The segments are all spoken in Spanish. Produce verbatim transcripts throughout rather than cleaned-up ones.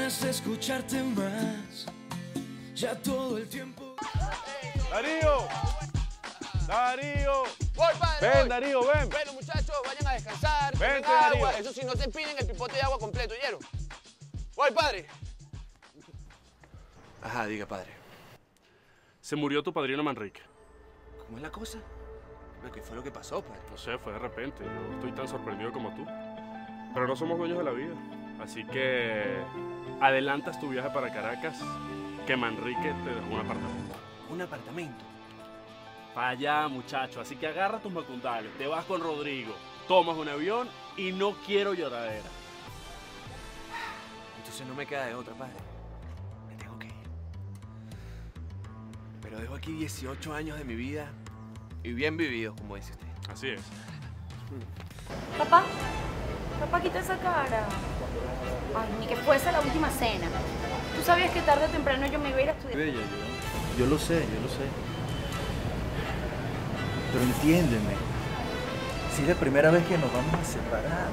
ganas de escucharte más. Ya todo el tiempo. ¡Darío! ¡Darío! ¡Voy, padre! Ven, voy. Darío, ven. Bueno, muchachos, vayan a descansar. Vente, tomen agua. Darío. Eso sí, no te piden el pipote de agua completo, ¿oyeron? Voy, padre. Ajá, diga, padre. Se murió tu padrino Manrique. ¿Cómo es la cosa? ¿Qué fue lo que pasó, padre? No sé, fue de repente. Yo estoy tan sorprendido como tú. Pero no somos dueños de la vida. Así que adelantas tu viaje para Caracas, que Manrique te dejó un apartamento. ¿Un apartamento? Para allá, muchacho. Así que agarra tus macundales, te vas con Rodrigo, tomas un avión y no quiero lloradera. Entonces no me queda de otra, padre. Me tengo que ir. Pero dejo aquí dieciocho años de mi vida y bien vividos, como dice usted. Así es. Papá, papá, quita esa cara. Ay, ni que fuese la última cena. Tú sabías que tarde o temprano yo me iba a ir a estudiar. Bella, yo, yo lo sé, yo lo sé. Pero entiéndeme, si es la primera vez que nos vamos a separar.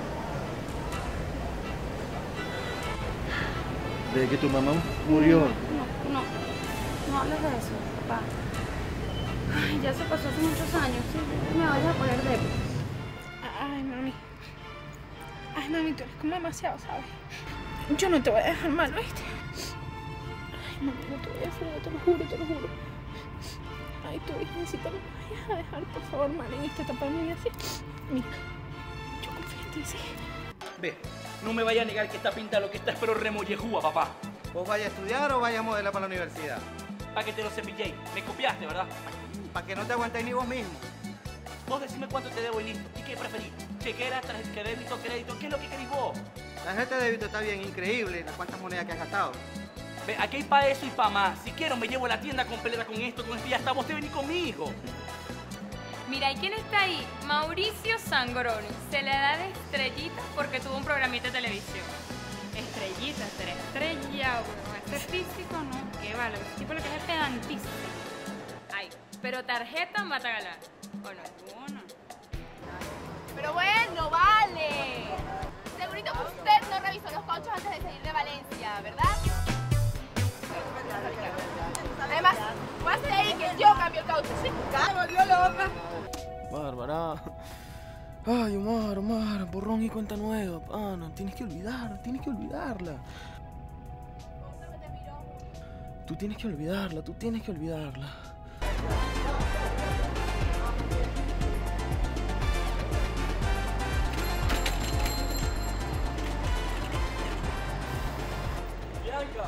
Desde que tu mamá murió. No, no, no hables de eso, papá. Ay, ya se pasó hace muchos años, sí, me vayas a poner débil. Ay, mami. Ay, mami, tú eres como demasiado, ¿sabes? Yo no te voy a dejar mal, ¿viste? Ay, mami, no te voy a hacer, te lo juro, te lo juro. Ay, tu virgencita, no me vayas a dejar, por favor, mal en esta etapa de mi vida, ¿sí? Mira, yo confío en ti, sí. Ve, no me vaya a negar que esta pinta lo que está es pero remollejúa, papá. ¿Vos vayas a estudiar o vayas a modelar para la universidad? Para que te lo cepilléis. Me copiaste, ¿verdad? Para que no te aguantéis ni vos mismo. Vos decime cuánto te debo y listo. ¿Y qué preferís? ¿Chequera, tarjeta de débito, crédito? ¿Qué es lo que querís vos? La tarjeta de débito está bien, increíble, las cuantas monedas que has gastado. Ve, aquí hay para eso y para más. Si quiero me llevo la tienda completa con esto, con esto y ya está. Vos te venís conmigo. Mira, ¿y quién está ahí? Mauricio Sangroni. Se le da de estrellita porque tuvo un programita de televisión. Estrellita, será estrella, bueno, ese físico no, qué vale, ese tipo lo que es pedantísimo. Ay, pero tarjeta mata galán. ¿O no? Bueno. Pero bueno, vale. Segurito que usted no revisó los cauchos antes de salir de Valencia, ¿verdad? Además, pase de ahí que yo cambio el caucho, ¿sí? ¡Me volvió loca! Bárbara. Ay, Omar, Omar, borrón y cuenta nueva, pana. Tienes que olvidarla, tienes que olvidarla. Tú tienes que olvidarla, tú tienes que olvidarla. Bianca.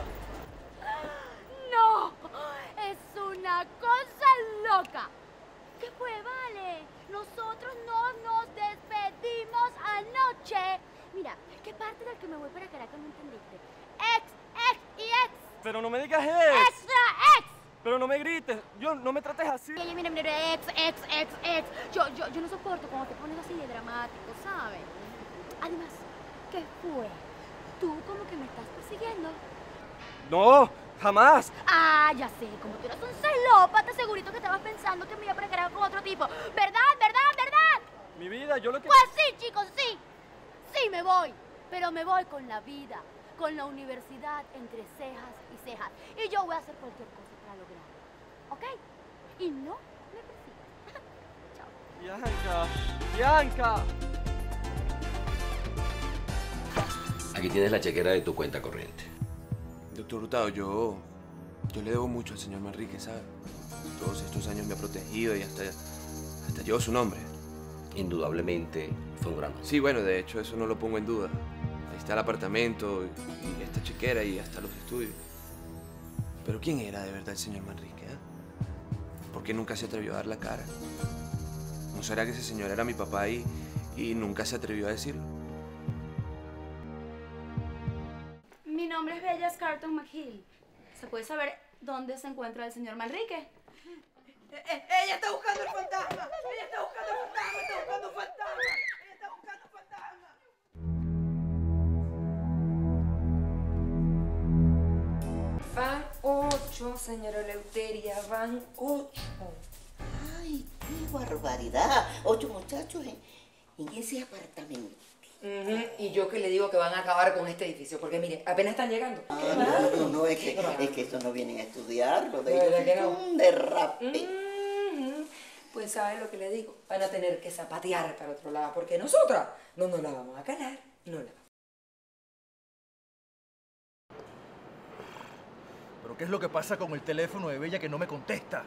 ¡No! Es una cosa loca. ¿Qué fue, vale? Nosotros no nos despedimos anoche. Mira, ¿qué parte del que me voy para Caracas no entendiste? Ex, ex y ex. Pero no me digas ex. Extra, ex. Pero no me grites. Yo, no me trates así. Oye, mira, mira, ex, ex, ex, ex. Yo, yo, yo no soporto cuando te pones así de dramático, ¿sabes? Además, ¿qué fue? ¿Tú como que me estás persiguiendo? No, jamás. Ah, ya sé, como tú eras un celópata, segurito que estabas pensando que me iba a precarar con otro tipo. ¿Verdad, verdad, verdad? Mi vida, yo lo que... Pues sí, chicos, sí. Sí me voy, pero me voy con la vida, con la universidad entre cejas y cejas. Y yo voy a hacer cualquier cosa para lograrlo, ¿ok? Y no me persigas. Chao. Bianca, Bianca. Aquí tienes la chequera de tu cuenta corriente. Doctor Hurtado, yo... Yo le debo mucho al señor Manrique, ¿sabe? Todos estos años me ha protegido y hasta... Hasta llevo su nombre. Indudablemente fue un gran hombre. Sí, bueno, de hecho eso no lo pongo en duda. Ahí está el apartamento y esta chequera y hasta los estudios. Pero ¿quién era de verdad el señor Manrique, eh? ¿Por qué nunca se atrevió a dar la cara? ¿No será que ese señor era mi papá y, y nunca se atrevió a decirlo? Mi nombre es Bella Scarton McGill. ¿Se puede saber dónde se encuentra el señor Manrique? Ella está buscando el fantasma. Ella está buscando el fantasma. Está buscando un fantasma. Ella está buscando un fantasma. Van ocho, señora Eleuteria, van ocho. Ay, qué barbaridad. Ocho muchachos en, en ese apartamento. Uh-huh. Y yo que le digo que van a acabar con este edificio, porque mire, apenas están llegando. Ah, no, no, es que, es que estos no vienen a estudiar, lo de ellos es no? un derrape. Uh-huh. Pues ¿sabe lo que le digo? Van a tener que zapatear para otro lado, porque nosotras no nos la vamos a calar, no la vamos. ¿Pero qué es lo que pasa con el teléfono de Bella que no me contesta?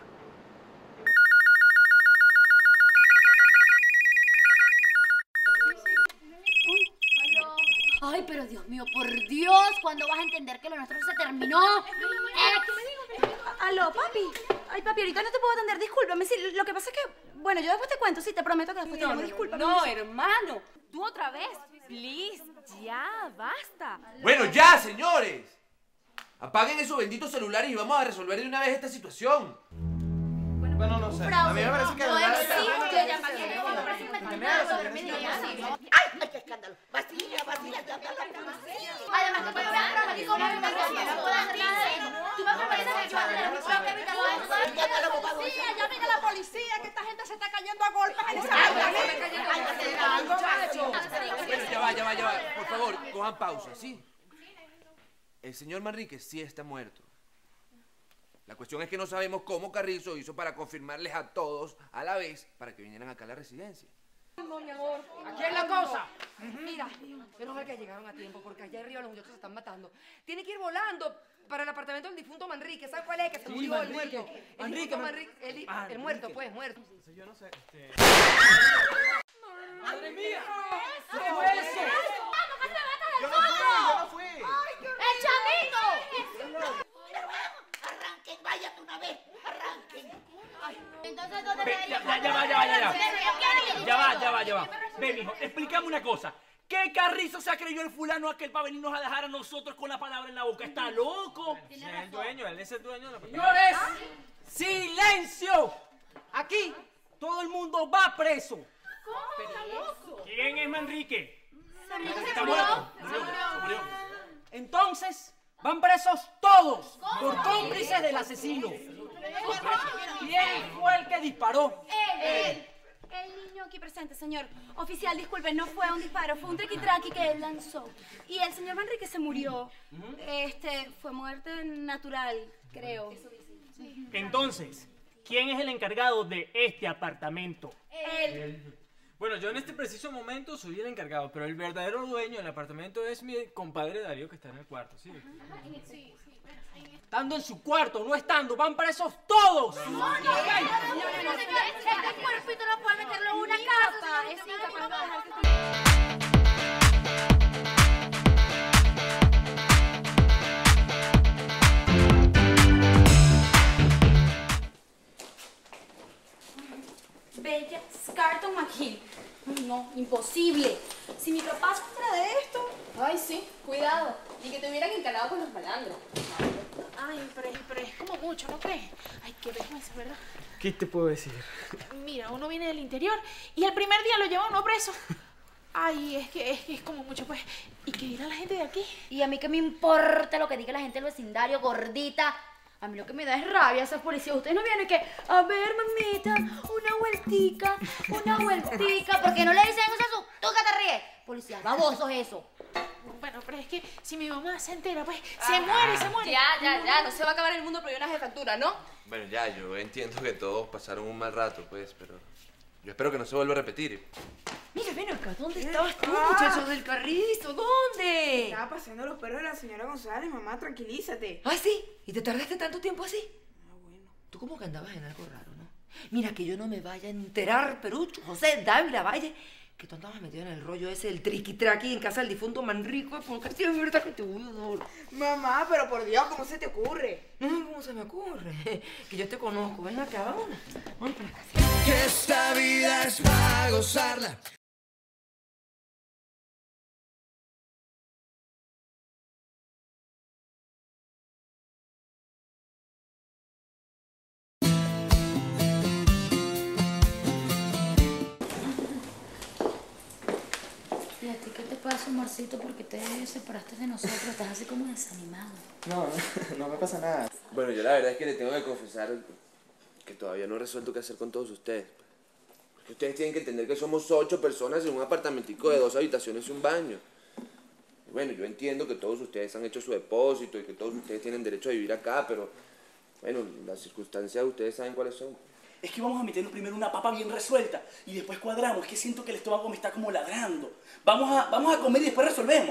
Ay, pero Dios mío, por Dios, ¿cuándo vas a entender que lo nuestro se terminó? Ex. Aló, papi. Ay, papi, ahorita no te puedo atender, discúlpame. Sí, lo que pasa es que, bueno, yo después te cuento, sí, te prometo que después te llamo, discúlpame. No, hermano, tú otra vez. Please, ya, basta. Bueno, ya, señores. Apaguen esos benditos celulares y vamos a resolver de una vez esta situación. Bueno, no sé. A mí me parece que... No existe, ya para que me parece un ¡Ay, ay, qué escándalo! ¡Vacía, vacía, ya está la policía! Además, que puedo ver a ti como me parece, no puedo hacer nada de eso. Tú me parece que yo hacer mi propia vida. Policía, llamen a la policía, que esta gente se está cayendo a golpes. Bueno, ya va, ya va, ya va. Por favor, cojan pausa, ¿sí? El señor Manrique sí está muerto. La cuestión es que no sabemos cómo Carrizo hizo para confirmarles a todos a la vez para que vinieran acá a la residencia. No, mi amor. Aquí es la cosa. Mira, menos mal que llegaron a tiempo, porque allá arriba los muchachos se están matando. Tiene que ir volando para el apartamento del difunto Manrique. ¿Sabes cuál es? Que se Sí, murió el Manrique. muerto. El Manrique, difunto Man- Manrique. El, Ah, el muerto, Manrique. pues, muerto. Yo no sé, este... ¡Madre mía! ¿Qué fue eso? ¡Yo no fui, yo no fui! ¡El chamito! ¡Arranquen, váyate una vez! ¡Arranquen! Entonces, ¿dónde Ve, está ya, ella? ya, ya va, ya va, ya va. Ya va, ya va, ya va. Ve, mijo, explícame una cosa. ¿Qué Carrizo se ha creído el fulano aquel para venirnos a dejar a nosotros con la palabra en la boca? ¿Está loco? Es el dueño, él es el dueño de la Señores, ¡silencio! Aquí todo el mundo va preso. ¿Cómo? ¿Quién es Manrique? ¿Se Está murió? muerto. Murió, se murió. Entonces, van presos todos por cómplices del asesino. ¿Quién fue el que disparó? Él. El niño aquí presente, señor. Oficial, disculpe, no fue un disparo, fue un triqui-traqui que él lanzó. Y el señor Manrique se murió. Este, fue muerte natural, creo. Entonces, ¿quién es el encargado de este apartamento? Él. Bueno, yo en este preciso momento soy el encargado, pero el verdadero dueño del apartamento es mi compadre Darío, que está en el cuarto, ¿sí? Estando en su cuarto, no estando, van presos todos. No, no, no, no, no, no, este cuerpito no puede meterlo en una casa. Es incapaz de dejar que... Bella Scarton McGill. No, imposible. Si mi papá supiera de esto. Ay, sí, cuidado. Y que te hubieran encalado con los malandros. Ay, pero, pero es como mucho, ¿no crees? Ay, qué vergüenza, ¿verdad? ¿Qué te puedo decir? Mira, uno viene del interior y el primer día lo lleva uno preso. Ay, es que es, que es como mucho, pues. ¿Y qué dirá la gente de aquí? Y a mí que me importa lo que diga la gente del vecindario, gordita. A mí lo que me da es rabia esas policías. Ustedes no vienen que, a ver, mamita, una vueltica, una vueltica. ¿Por qué no le dicen eso a su... ¿Tú qué te ríes? Policías babosos eso. Bueno, pero es que si mi mamá se entera, pues, se muere, se muere. Ya, ya, ya, no se va a acabar el mundo por una jefatura, ¿no? Bueno, ya, yo entiendo que todos pasaron un mal rato, pues, pero yo espero que no se vuelva a repetir. Mira, ven acá, ¿dónde estabas tú, muchachos del Carrizo? ¿Dónde? Estaba paseando los perros de la señora González, mamá, tranquilízate. ¿Ah, sí? ¿Y te tardaste tanto tiempo así? Ah, bueno. Tú como que andabas en algo raro, ¿no? Mira, que yo no me vaya a enterar, Perucho, José Dávila Valle, que tú andabas metido en el rollo ese del triqui-traqui en casa del difunto Manrico, porque sí es verdad que te voy a dar. Mamá, pero por Dios, ¿cómo se te ocurre? No, ¿cómo se me ocurre? Que yo te conozco. Ven acá, vámonos. Vamos para acá. Que esta vida es para gozarla. ¿Y a ti qué te pasa, Marcito? ¿Por qué te separaste de nosotros? Estás así como desanimado. No, no me pasa nada. Bueno, yo la verdad es que le tengo que confesar que todavía no he resuelto qué hacer con todos ustedes. Ustedes tienen que entender que somos ocho personas en un apartamentico de dos habitaciones y un baño. Y bueno, yo entiendo que todos ustedes han hecho su depósito y que todos ustedes tienen derecho a vivir acá, pero bueno, las circunstancias ustedes saben cuáles son. Es que vamos a meternos primero una papa bien resuelta y después cuadramos. Es que siento que el estómago me está como ladrando. Vamos a, vamos a comer y después resolvemos.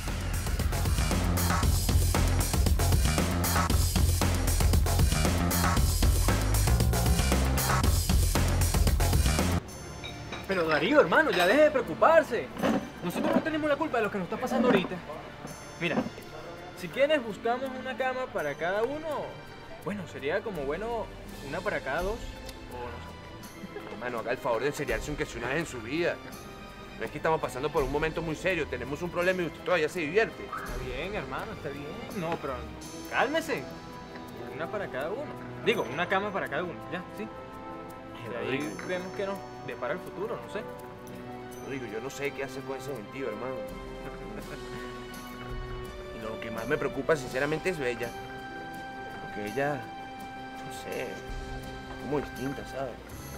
Pero Darío, hermano, ya deje de preocuparse. Nosotros no tenemos la culpa de lo que nos está pasando ahorita. Mira, si quieres buscamos una cama para cada uno. Bueno, sería como bueno una para cada dos. O no sé. Hermano, haga el favor de enseriarse aunque sea una vez en su vida. No es que estamos pasando por un momento muy serio, tenemos un problema y usted todavía se divierte. Está bien, hermano, está bien. No, pero cálmese. Una para cada uno. Digo, una cama para cada uno, ya, sí. Y de ahí vemos que nos depara el futuro, no sé. Rodrigo, yo no sé qué hacer con ese gentío, hermano. Y lo que más me preocupa, sinceramente, es Bella. Porque ella, no sé, es como distinta, ¿sabes?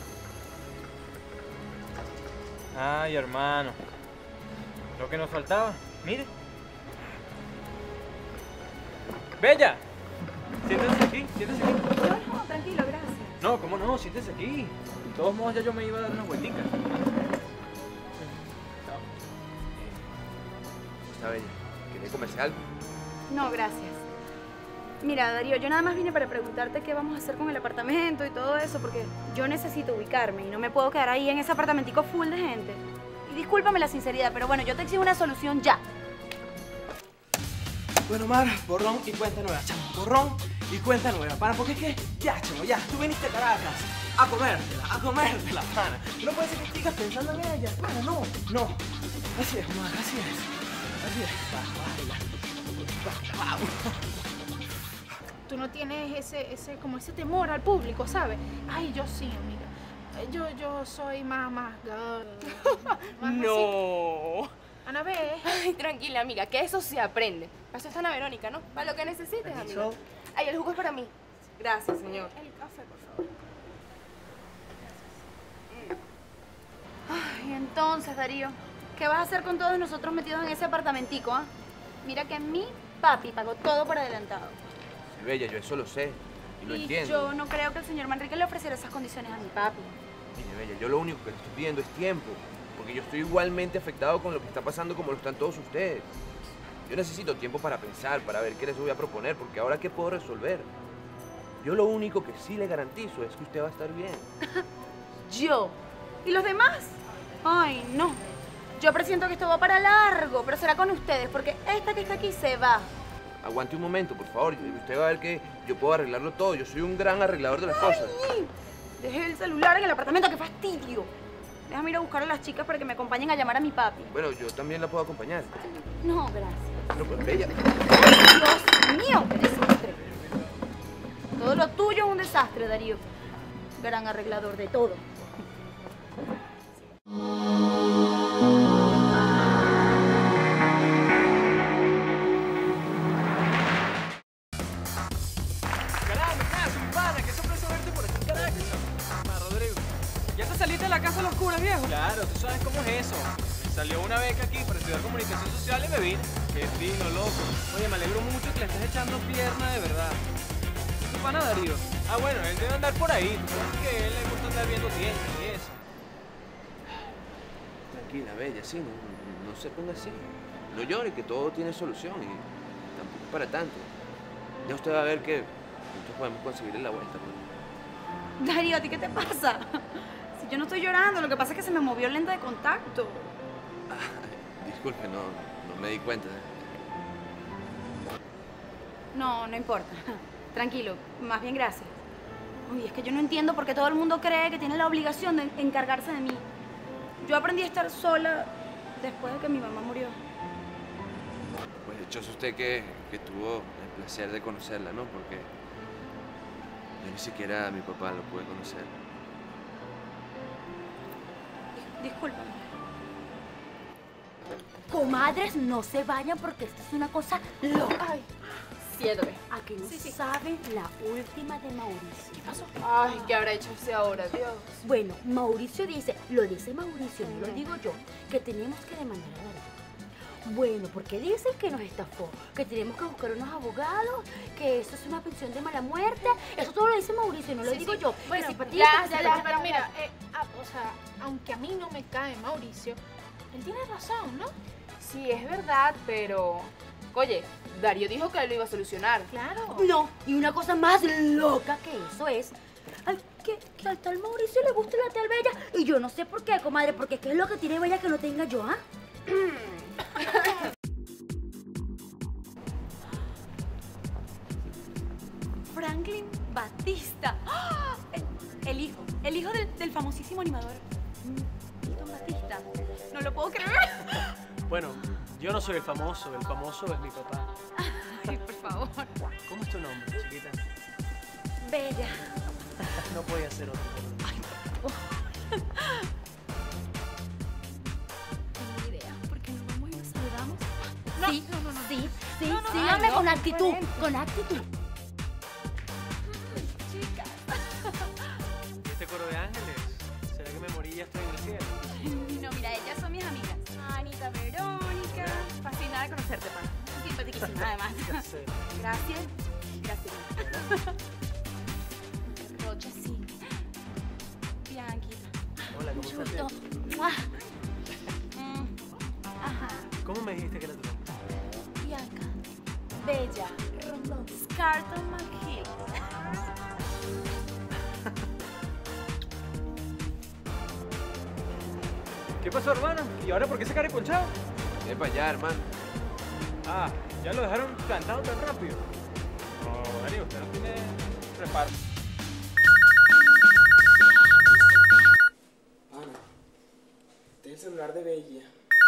Ay, hermano. Lo que nos faltaba, mire. Bella, siéntese aquí, siéntese aquí. No, no, tranquilo, gracias. No, ¿cómo no? Siéntese aquí. De todos modos, ya yo me iba a dar unas vuelticas. Está Bella, ¿quiere comerse algo? No, gracias. Mira, Darío, yo nada más vine para preguntarte qué vamos a hacer con el apartamento y todo eso, porque yo necesito ubicarme y no me puedo quedar ahí en ese apartamentico full de gente. Y discúlpame la sinceridad, pero bueno, yo te exijo una solución ya. Bueno, Mar, borrón y cuenta nueva, chamo. Borrón y cuenta nueva, pana, porque es que ya, chamo, ya. Tú viniste a Caracas a comértela, a comértela, pana. No puede ser que sigas pensando en ella, pana, no, no. Así es, Mar, así es. Así es. Va, baila. Vamos. Tú no tienes ese, ese, como ese temor al público, ¿sabes? Ay, yo sí, amiga. Yo, yo soy más, más girl. Más No. así. Anabel. Ay, tranquila, amiga, que eso se aprende. Para eso está Ana Verónica, ¿no? Para lo que necesites, amiga. Ay, el jugo es para mí. Gracias, señor. El café, por favor. Ay, entonces, Darío, ¿qué vas a hacer con todos nosotros metidos en ese apartamentico, ah? Mira que mi papi pagó todo por adelantado. Sí, Bella, yo eso lo sé y lo y entiendo. yo no creo que el señor Manrique le ofreciera esas condiciones a mi papi. Mire, Bella, yo lo único que le estoy pidiendo es tiempo, porque yo estoy igualmente afectado con lo que está pasando como lo están todos ustedes. Yo necesito tiempo para pensar, para ver qué les voy a proponer, porque ahora qué puedo resolver. Yo lo único que sí le garantizo es que usted va a estar bien. ¿Yo? ¿Y los demás? Ay, no. Yo presiento que esto va para largo, pero será con ustedes, porque esta que está aquí se va. Aguante un momento, por favor. Usted va a ver que yo puedo arreglarlo todo. Yo soy un gran arreglador de las cosas. Ay, dejé el celular en el apartamento, qué fastidio. Déjame ir a buscar a las chicas para que me acompañen a llamar a mi papi. Bueno, yo también la puedo acompañar. No, gracias. No, pues Bella. Dios mío, qué desastre. Todo lo tuyo es un desastre, Darío. Gran arreglador de todo. Caramba, Ignacio, mi pana, qué sorpresa verte por aquí en Caracas. Ma, Rodrigo, ¿ya te saliste de la casa de los curas, viejo? Claro, tú sabes cómo es eso. Me salió una beca aquí para estudiar comunicación social y me vine. Qué fino, loco. Oye, me alegro mucho que le estés echando pierna de verdad. ¿Tu pana Darío? Ah, bueno, él debe andar por ahí. Tú sabes que a él le gusta andar viendo tiendas y eso. Tranquila, Bella, sí, no, no se ponga así. No llore, que todo tiene solución y tampoco es para tanto. Ya usted va a ver que nosotros podemos conseguirle la vuelta. Pues. Darío, ¿a ti qué te pasa? Si yo no estoy llorando, lo que pasa es que se me movió el lente de contacto. Ah, disculpe, no, no me di cuenta. No, no importa. Tranquilo, más bien gracias. Uy, es que yo no entiendo por qué todo el mundo cree que tiene la obligación de encargarse de mí. Yo aprendí a estar sola después de que mi mamá murió. Pues dichoso usted que, que tuvo el placer de conocerla, ¿no? Porque yo ni siquiera a mi papá lo pude conocer. Discúlpame. Comadres, no se vayan porque esto es una cosa loca. Ay, diciéndome. A que no Sí, sí. saben la última de Mauricio. ¿Qué pasó? Ay, ¿qué habrá hecho ese ahora, Dios? Bueno, Mauricio dice, lo dice Mauricio, no lo digo yo, que tenemos que demandar a Darío. Bueno, porque dicen que nos estafó, que tenemos que buscar unos abogados, que eso es una pensión de mala muerte. Eso todo lo dice Mauricio, no lo Sí, digo sí. yo. Bueno, que si para ti, ya, que ya, si ya, para ti, pero bla, mira, bla. eh, ah, o sea, aunque a mí no me cae Mauricio, él tiene razón, ¿no? Sí, es verdad, pero... Oye, Darío dijo que él lo iba a solucionar. Claro. No, y una cosa más loca que eso es al que, que al tal Mauricio le gusta la tal Bella. Y yo no sé por qué, comadre, porque ¿qué es lo que tiene Bella que no tenga yo, ah? Franklin Batista. ¡Ah! El, el hijo, el hijo del, del famosísimo animador Milton Batista. No lo puedo creer. Bueno, yo no soy el famoso, el famoso es mi papá. Ay, por favor. ¿Cómo es tu nombre, chiquita? Bella. No podía ser otro. Tengo idea, porque nos vamos y nos saludamos. Sí, no, no, no. sí, sí, No, no, síganme ay, no, con qué actitud, diferente. con actitud. Chicas. ¿Y este coro de ángeles? ¿Será que me morí y ya estoy en el cielo? No, mira, ellas son mis amigas. Anita, Verónica. Fascinada de conocerte, pana. Simpaticísima, además. Ya sé. Gracias. Gracias. Rocha, sí. Bianquita. Hola, ¿cómo Mucho estás? gusto. ¡Mua! Mm, Ajá. ¿Cómo me dijiste que era tu nombre? Bianca. Bella. Rondón. Scarton McHill. ¿Qué pasó, hermano? ¿Y ahora por qué ese cara ponchado? Ven para allá, hermano. Ah, ya lo dejaron plantado tan rápido. No, Darío, usted no tiene reparo. Ana, este es el celular de Bella.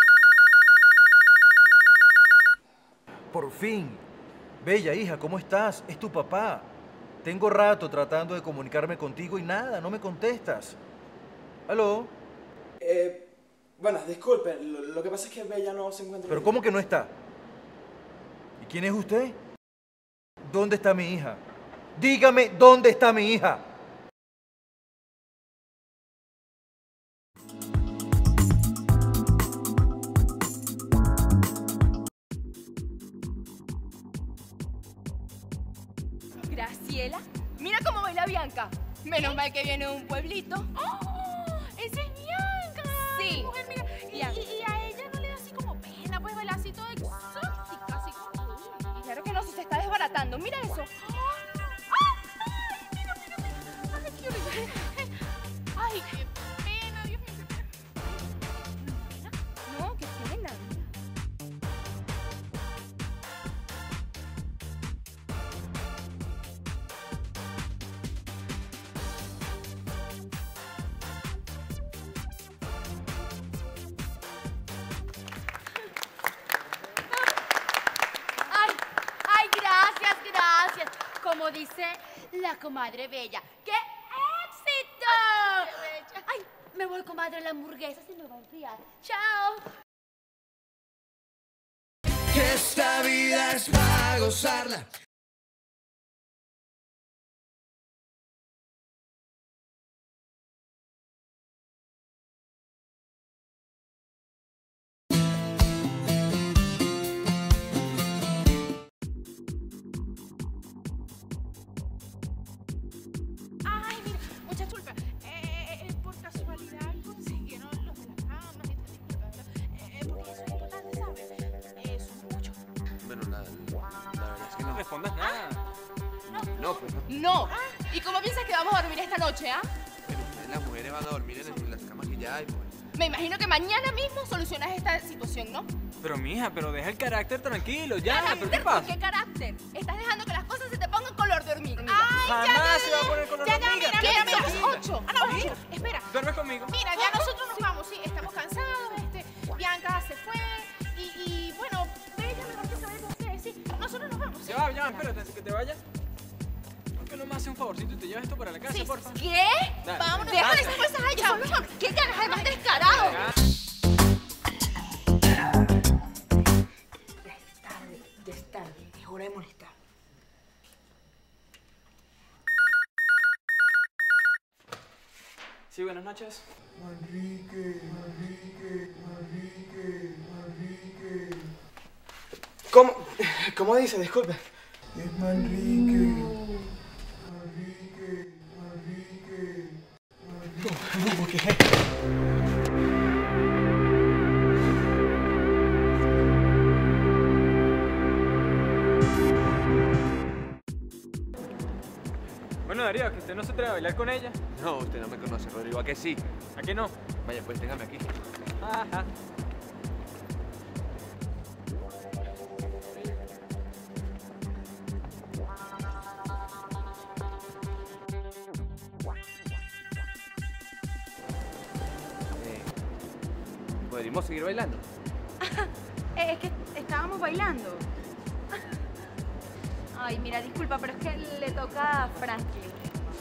Por fin. Bella, hija, ¿cómo estás? Es tu papá. Tengo rato tratando de comunicarme contigo y nada, no me contestas. ¿Aló? Eh, bueno, disculpen, lo, lo que pasa es que Bella no se encuentra. ¿Pero cómo que no está? ¿Y quién es usted? ¿Dónde está mi hija? Dígame, ¿dónde está mi hija? Graciela, mira cómo baila Bianca. Menos mal que viene de un pueblito. ¡Oh! ¡Esa es Bianca! Sí. Mujer, mira, y, y, y a ella no le da así como pena, pues bailar así toda exótica, así como... Claro que no, si se está desbaratando. Mira eso. ¡Ay, mira, mira, mira! ¡Ay, qué horrible! ¡Ay, qué pena, Dios mío! qué pena! No, qué pena. Ay, ay, gracias, gracias. Como dice la comadre Bella. ¡Qué éxito! Ay, me voy, comadre, la hamburguesa se me va a enfriar. ¡Chao! Que esta vida es para gozarla. Ay, mira, mucha culpa. Eh, eh, por casualidad consiguieron los de la cama. Eh, porque eso es importante, ¿sabes? Eso es mucho. Bueno, la, la verdad es que No no. respondas nada. No, pues no. No. ¿Y cómo piensas que vamos a dormir esta noche, ah? Pero ustedes las mujeres van a dormir en, en las camas que ya hay, pues. Me imagino que mañana mismo solucionas esta situación, ¿no? Pero mija, pero deja el carácter tranquilo, ya, ¿Carácter? ¿pero qué ¿Por pasa? qué carácter? Estás dejando que las cosas se te pongan color de hormiga. Ay, ya, Jamás ya, se va a poner color ya, de ya, hormiga. mira, ¿Qué? mira, mira. Somos ocho. Ah, no, ocho. Espera. ¿Duermes conmigo? Mira, ya nosotros nos vamos, sí, estamos cansados, este, Bianca se fue y, y bueno, Bella mejor que se vaya con ustedes, sí, nosotros nos vamos. Ya va, ya va, espérate, antes que te vayas. ¿Por qué no me haces un favorcito y te llevas esto para la casa, Sí, porfa? ¿Qué? Dale. Vámonos. Déjale Déjale esas esas cosas allá. ¿Qué caras? Además descarado. Ya. Ya es tarde, ya es tarde. Es hora de molestar. Sí, buenas noches. Manrique, Manrique, Manrique, Manrique. ¿Cómo? ¿Cómo dice? Disculpe. Es Manrique. Manrique, Manrique, Manrique. ¿Qué? Bueno, Darío, que usted no se atreve a bailar con ella. No, usted no me conoce, Rodrigo. ¿A qué sí? ¿A qué no? Vaya, pues téngame aquí. Ajá. Eh, ¿Podríamos seguir bailando? Eh, es que estábamos bailando. Ay, mira, disculpa, pero es que le toca a Franklin.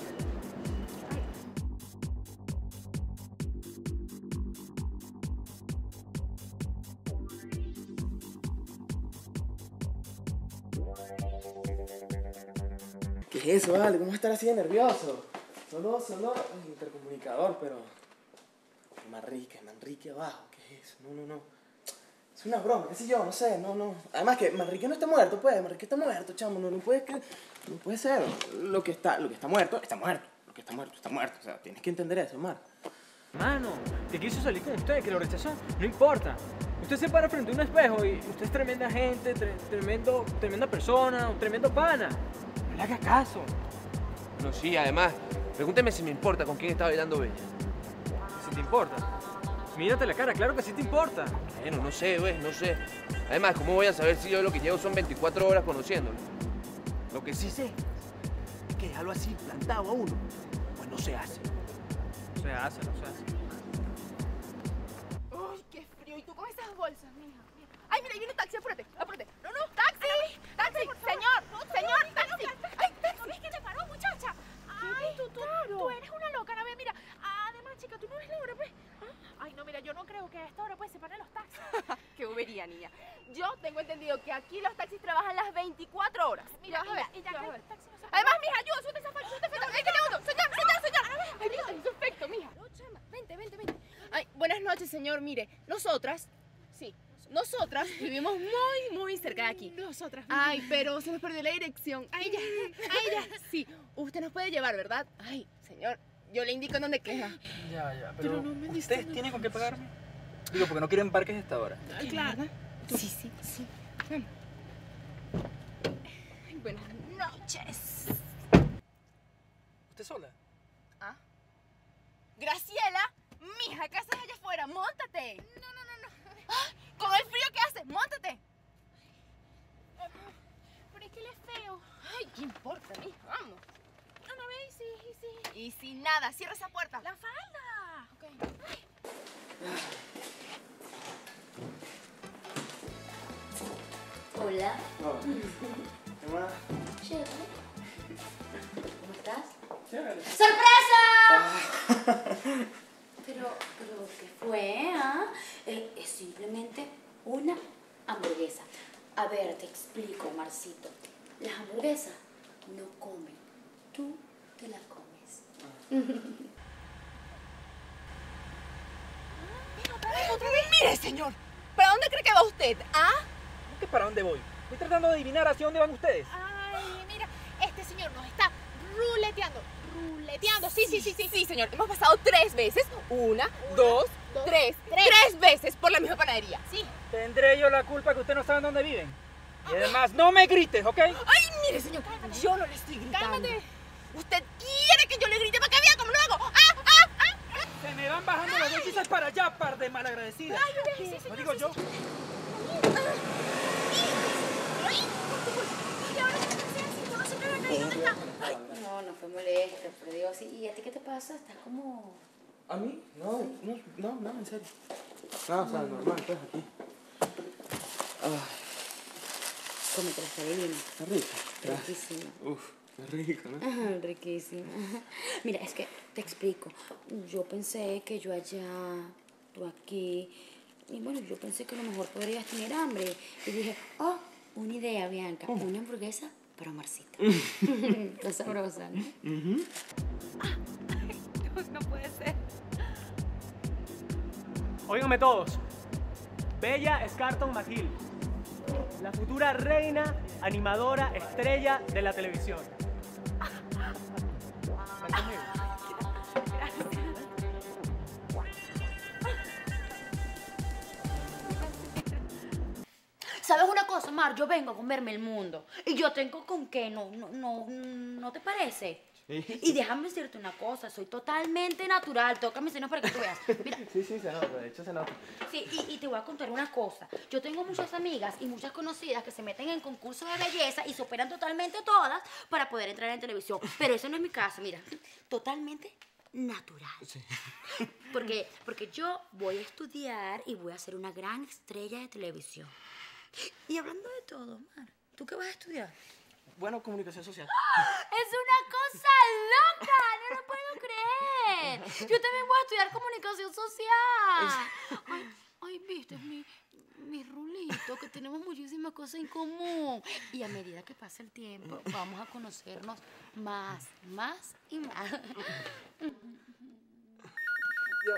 ¿Qué es eso, vale? ¿Cómo estar así de nervioso? Solo, solo el intercomunicador, pero... Manrique, Manrique abajo, ¿qué es eso? No, no, no. Es una broma, qué sé yo, no sé, no, no. Además que Manrique no está muerto, pues. Manrique está muerto, chamo. No, no puede que... No puede ser. Lo que está, lo que está muerto, está muerto. Lo que está muerto, está muerto. O sea, tienes que entender eso, Mar. Mano, que quiso salir con usted, que lo rechazó. No importa. Usted se para frente a un espejo y usted es tremenda gente, tre tremendo, tremenda persona, un tremendo pana. No le haga caso. No, sí, además, pregúnteme si me importa con quién está bailando Bella. Si te importa. Mírate la cara, claro que sí te importa. Bueno, no sé, güey, no sé. Además, ¿cómo voy a saber si yo lo que llevo son veinticuatro horas conociéndolo? Lo que sí sé es que dejarlo así plantado a uno, pues no se hace. Se hace, no se hace. Uy, qué frío. ¿Y tú con esas bolsas, mija? Ay, mira, ahí viene un taxi, apúrate, apúrate. No, no, taxi, taxi, señor, señor, taxi. Ay, taxi. Es que te paró, muchacha. Ay, tú, tú, tú eres una loca, no ve, mira. Además, chica, tú no ves la hora, pues. Ay, no, mira, yo no creo que a esta hora pues se paren los taxis. Qué bobería, niña. Yo tengo entendido que aquí los taxis trabajan las veinticuatro horas. Mira, vas a ver. Y ya que el taxi no se Además, mija, ayuda, suelta esa falta, suelta esa falta. Es que te Señor, señor, señor. Ay, Dios, es perfecto, mija. Vente, vente, vente. Ay, buenas noches, señor. Mire, nosotras, sí, nosotras vivimos muy, muy cerca de aquí. Nosotras. Ay, pero se nos perdió la dirección. Ay, ella, ay, ella. Sí, usted nos puede llevar, ¿verdad? Ay, señor. Yo le indico en dónde queda. Ya, ya, pero, pero no me ¿ustedes no. tienen con qué pagarme? Digo, porque no quieren parques a esta hora. Ay, claro. Sí, sí, sí. Vamos. Ay, buenas noches. ¿Usted sola? ¿Ah? Graciela, mija, ¿qué haces allá afuera? ¡Móntate! No, no, no, no. ¡Ah! Con el frío que hace, ¡móntate! Pero es que él es feo. Ay, ¿qué importa, mija? Vamos. Una vez, sí, y sí. Y sin nada, cierra esa puerta. La falda. Ok. Ay. Hola. Hola. ¿Qué más? Chévere. ¿Cómo estás? Chévere. ¡Sorpresa! pero, pero, ¿qué fue? ¿Ah? Eh, es simplemente una hamburguesa. A ver, te explico, Marcito. Las hamburguesas no comen. Tú te la comes. ¿Otra vez? Mire, señor. ¿Para dónde cree que va usted? ¿Ah? ¿Qué para dónde voy? Estoy tratando de adivinar hacia dónde van ustedes. Ay, mira, este señor nos está ruleteando. Ruleteando. Sí, sí, sí, sí, sí, señor. Hemos pasado tres veces. Una, Una dos, dos tres, tres. Tres veces por la misma panadería. Sí. ¿Tendré yo la culpa que ustedes no saben dónde viven? Y además, no me grites, ¿ok? Ay, mire, señor. Cálmate. Yo no le estoy gritando. Cálmate. Usted quiere que yo le grite para que vea cómo lo hago. ¡Ah, ah, ah! Se me van bajando los bolsillos para allá, par de malagradecidas. Ay, sí, sí, ¿Lo digo sí, yo? Sí. No, no fue molesto, pero digo así. ¿Y a ti qué te pasa? ¿Estás como...? ¿A mí? No, no, no, no, en serio. No, o sea, normal, pues aquí. Ah. Cómetela, está divina. Está rica. Riquísima. Uf, qué rico, ¿no? Ajá, riquísima. Mira, es que te explico. Yo pensé que yo allá, tú aquí, y bueno, yo pensé que a lo mejor podrías tener hambre. Y dije, oh, una idea, Bianca. Uh. Una hamburguesa para Marcita. Está sabrosa, ¿no? Uh-huh. Ah, no, no puede ser. Óiganme todos. Bella Scarton McGill, la futura reina, animadora, estrella de la televisión. ¿Están conmigo? ¿Sabes una cosa, Mar? Yo vengo a comerme el mundo. Y yo tengo con qué, ¿no, no, no, no te parece? Sí. Y déjame decirte una cosa, soy totalmente natural. Toca mis senos para que tú veas. Mira. Sí, sí, se nota, de hecho se nota. Sí, y, y te voy a contar una cosa. Yo tengo muchas amigas y muchas conocidas que se meten en concursos de belleza y superan totalmente todas para poder entrar en televisión. Pero eso no es mi caso, mira. Totalmente natural. Sí. Porque, porque yo voy a estudiar y voy a ser una gran estrella de televisión. Y hablando de todo, Mar, ¿tú qué vas a estudiar? Bueno, comunicación social. ¡Es una cosa loca! ¡No lo puedo creer! Yo también voy a estudiar comunicación social. Ay, ay, viste, mi, mi rulito, que tenemos muchísimas cosas en común. Y a medida que pasa el tiempo, vamos a conocernos más, más y más. Yo...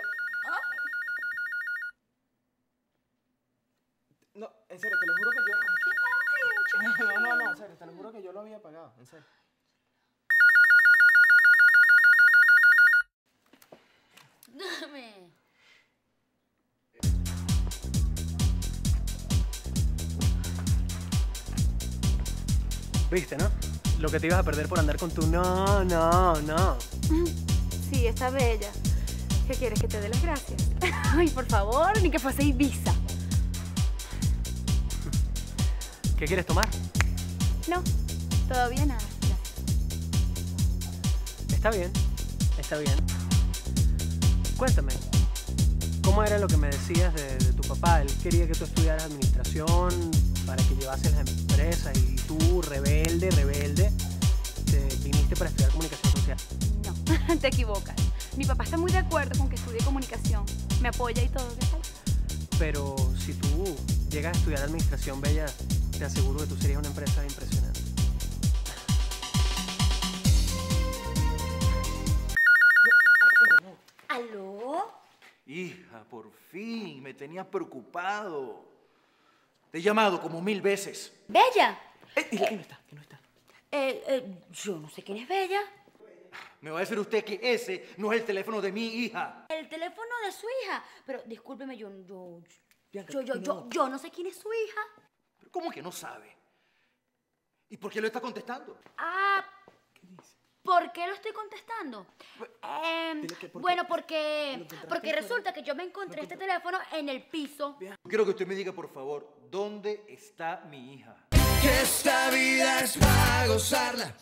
No, en serio, te lo juro que yo... No, no, no, en serio, te lo juro que yo lo había pagado, en serio. Dame. ¿Viste, no? Lo que te ibas a perder por andar con tu no, no, no. Sí, está bella. ¿Qué quieres, que te dé las gracias? Ay, por favor, ni que fuese Ibiza. ¿Qué quieres tomar? No, todavía nada. Está bien, está bien. Cuéntame, ¿cómo era lo que me decías de, de tu papá? Él quería que tú estudiaras administración para que llevases las empresas y tú, rebelde, rebelde, te viniste para estudiar comunicación social. No, te equivocas. Mi papá está muy de acuerdo con que estudie comunicación. Me apoya y todo, ¿qué tal? Pero si tú llegas a estudiar administración, Bella, te aseguro que tú serías una empresa impresionante. ¿Aló? Hija, por fin, me tenías preocupado. Te he llamado como mil veces. ¿Bella? Eh, dile que no está, que no está. Eh, eh, yo no sé quién es Bella. Me va a decir usted que ese no es el teléfono de mi hija. El teléfono de su hija. Pero discúlpeme, yo, yo, Bianca, yo, yo, no. yo, yo no sé quién es su hija. ¿Cómo que no sabe? ¿Y por qué lo está contestando? Ah, ¿por qué lo estoy contestando? Eh, por bueno, porque, porque resulta que yo me encontré este teléfono en el piso. Quiero que usted me diga, por favor, ¿dónde está mi hija? Que esta vida es para gozarla.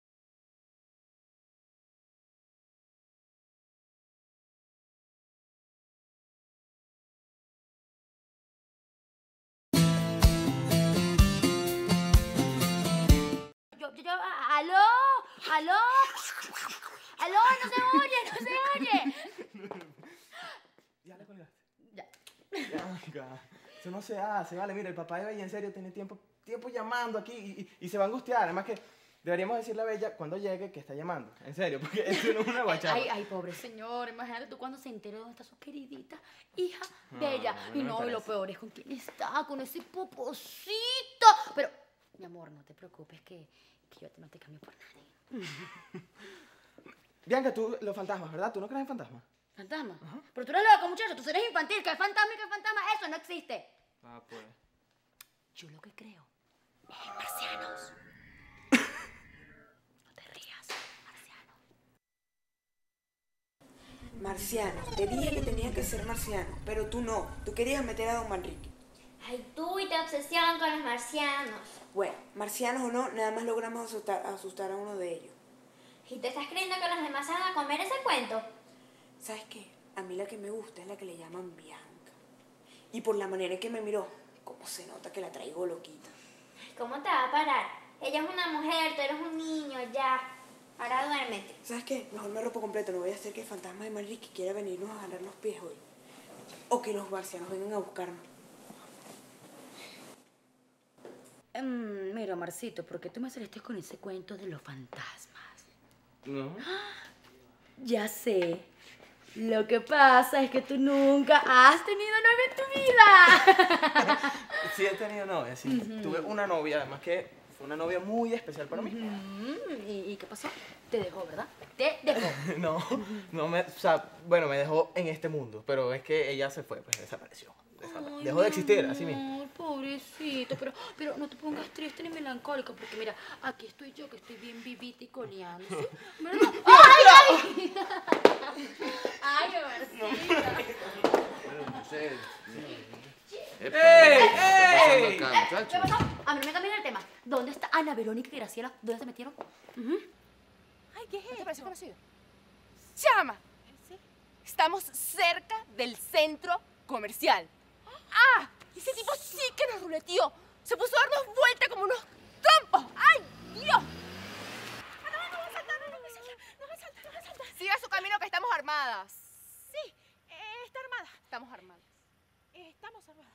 Yo, yo, yo, a- aló, aló, aló, no se oye, no se oye. Ya le colgaste. Ya. Bianca, eso no se hace, vale. Mira, el papá de Bella en serio tiene tiempo, tiempo llamando aquí y, y, y se va a angustiar. Además que deberíamos decirle a Bella cuando llegue que está llamando. En serio, porque eso no es una guachapa. Ay, ay, pobre señor, imagínate tú cuando se entere dónde está su queridita hija No, Bella. bueno, Y me no, y lo parece. peor es con quién está, con ese poposito. Pero, mi amor, no te preocupes que, que yo no te cambio por nadie. Bianca, tú, los fantasmas, ¿verdad? ¿Tú no crees en fantasmas? ¿Fantasma? Pero tú eres loco, muchacho, tú eres infantil. ¿Qué fantasma y qué fantasma? Eso no existe. Ah, pues. Yo lo que creo es en marcianos. No te rías, marciano. Marciano, te dije que tenía que ser marciano, pero tú no. Tú querías meter a don Manrique. Ay, tú y tu obsesión con los marcianos. Bueno, marcianos o no, nada más logramos asustar, asustar a uno de ellos. ¿Y te estás creyendo que los demás se van a comer ese cuento? ¿Sabes qué? A mí la que me gusta es la que le llaman Bianca. Y por la manera en que me miró, cómo se nota que la traigo loquita. ¿Cómo te va a parar? Ella es una mujer, tú eres un niño, ya. Ahora duérmete. ¿Sabes qué? Mejor me arropo completo. No voy a hacer que el fantasma de Manrique quiera venirnos a ganar los pies hoy. O que los marcianos vengan a buscarme. Mm, mira, Marcito, ¿por qué tú me saliste con ese cuento de los fantasmas? No. Ya sé. Lo que pasa es que tú nunca has tenido novia en tu vida. Sí he tenido novia, sí. Ujú. Tuve una novia, además que fue una novia muy especial para mí. Mm, ¿Y, ¿Y qué pasó? Te dejó, ¿verdad? Te dejó. No, no me, o sea, bueno, me dejó en este mundo, pero es que ella se fue, pues desapareció. Desapare- Ay, Dejó de mi existir, así mismo. amor, pobrecito, pero, pero no te pongas triste ni melancólico, porque mira, aquí estoy yo que estoy bien vivita y coleando, ¿sí? ¿Verdad? ¡Ay, ay! ¡Ay, amorcita! No sé. Epa, ¡Ey, ¿qué está pasando ey! acá, ¿Qué muchacho? pasó? A mí no me cambien el tema. ¿Dónde está Ana Verónica y Graciela? ¿Dónde se metieron? Ujú. Ay, ¿qué es esto? ¿Te parece conocido? ¡Chama! Estamos cerca del centro comercial. ¡Ah! Ese tipo sí que nos ruleteó. Se puso a darnos vuelta como unos trompos. ¡Ay, Dios! Ah, no, no va a saltar, no va a saltar, no va a saltar, no va a saltar. Siga su camino que estamos armadas. Sí, eh, está armada. Estamos armadas. Eh, estamos armadas.